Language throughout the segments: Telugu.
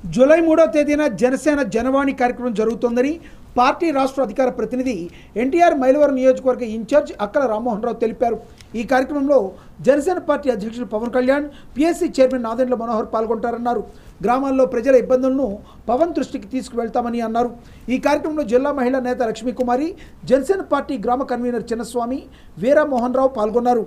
జూలై 3వ తేదీన జనసేన జనవాణి కార్యక్రమం జరుగుతోందని పార్టీ రాష్ట్ర అధికార ప్రతినిధి ఎన్టీఆర్ మైలవరం నియోజకవర్గ ఇన్ఛార్జ్ అక్కల రామ్మోహన్ రావు తెలిపారు। ఈ కార్యక్రమంలో జనసేన పార్టీ అధ్యక్షుడు పవన్ కళ్యాణ్, పిఎస్సి చైర్మన్ నాదెండ్ల మనోహర్ పాల్గొంటారన్నారు। గ్రామాల్లో ప్రజల ఇబ్బందులను పవన్ దృష్టికి తీసుకువెళ్తామని అన్నారు। ఈ కార్యక్రమంలో జిల్లా మహిళా నేత లక్ష్మీకుమారి, జనసేన పార్టీ గ్రామ కన్వీనర్ చిన్నస్వామి, వీరా మోహన్ రావు పాల్గొన్నారు।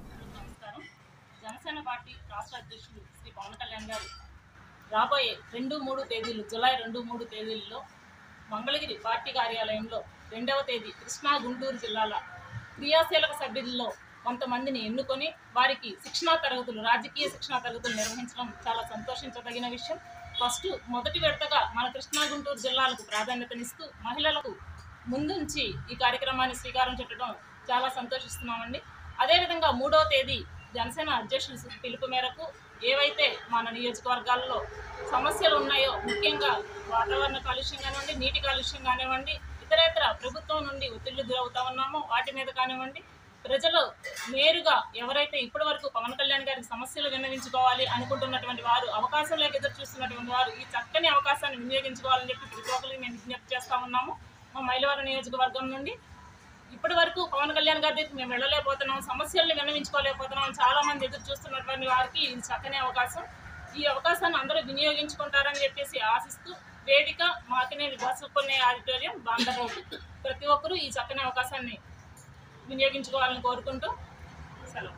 జనసేన పార్టీ రాష్ట్ర అధ్యక్షుడు శ్రీ పవన్ కళ్యాణ్ గారు రాబోయే 2-3 తేదీలు జూలై 2-3 తేదీల్లో మంగళగిరి పార్టీ కార్యాలయంలో 2వ తేదీ కృష్ణా గుంటూరు జిల్లాల క్రియాశీలక సభ్యుల్లో కొంతమందిని ఎన్నుకొని వారికి శిక్షణా తరగతులు, రాజకీయ శిక్షణా తరగతులు నిర్వహించడం చాలా సంతోషించదగిన విషయం। మొదటి విడతగా మన కృష్ణా గుంటూరు జిల్లాలకు ప్రాధాన్యతనిస్తూ మహిళలకు ముందుంచి ఈ కార్యక్రమాన్ని శ్రీకారం చుట్టడం చాలా సంతోషిస్తున్నామండి। అదేవిధంగా 3వ తేదీ జనసేన అధ్యక్షుల పిలుపు మేరకు ఏవైతే మన నియోజకవర్గాల్లో సమస్యలు ఉన్నాయో, ముఖ్యంగా వాతావరణ కాలుష్యం కానివ్వండి, నీటి కాలుష్యం కానివ్వండి, ఇతరేతర ప్రభుత్వం నుండి ఒత్తిళ్లు గురవుతా ఉన్నామో వాటి మీద కానివ్వండి, ప్రజలు నేరుగా ఎవరైతే ఇప్పటి వరకు పవన్ కళ్యాణ్ గారికి సమస్యలు విన్నవించుకోవాలి అనుకుంటున్నటువంటి వారు, అవకాశం లేక ఎదురు చూస్తున్నటువంటి వారు ఈ చక్కని అవకాశాన్ని వినియోగించుకోవాలని చెప్పి ప్రతి ఒక్కరికి మేము విజ్ఞప్తి చేస్తూ ఉన్నాము। మా మైలవరం నియోజకవర్గం నుండి ఇప్పటి వరకు పవన్ కళ్యాణ్ గారి దగ్గరికి మేము వెళ్ళలేకపోతున్నాం, సమస్యల్ని విన్నవించుకోలేకపోతున్నాం, చాలా మంది ఎదురు చూస్తున్నటువంటి వారికి ఇది చక్కని అవకాశం। ఈ అవకాశాన్ని అందరూ వినియోగించుకుంటారని చెప్పేసి ఆశిస్తూ వేదిక మాకినేని బసవపుణ్య ఆడిటోరియం బాందర్ రోడ్, ప్రతి ఒక్కరూ ఈ చక్కని అవకాశాన్ని వినియోగించుకోవాలని కోరుకుంటూ సెలవు।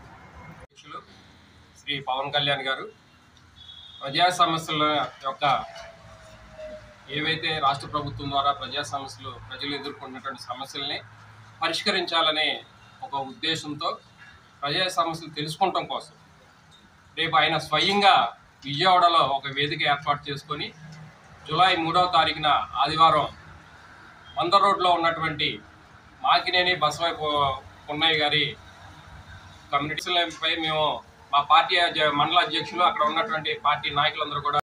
శ్రీ పవన్ కళ్యాణ్ గారు ప్రజా సమస్యల యొక్క ఏవైతే రాష్ట్ర ప్రభుత్వం ద్వారా ప్రజా సమస్యలు ప్రజలు ఎదుర్కొంటున్నటువంటి సమస్యల్ని పరిష్కరించాలనే ఒక ఉద్దేశంతో ప్రజా సమస్యలు తెలుసుకోవటం కోసం రేపు ఆయన స్వయంగా విజయవాడలో ఒక వేదిక ఏర్పాటు చేసుకొని జూలై 3వ తారీఖున ఆదివారం మందర్ రోడ్లో ఉన్నటువంటి మాకినేని బసవపున్నయ్య గారి కమ్యూనిటీలపై మేము మా పార్టీ మండల అధ్యక్షులు, అక్కడ ఉన్నటువంటి పార్టీ నాయకులందరూ కూడా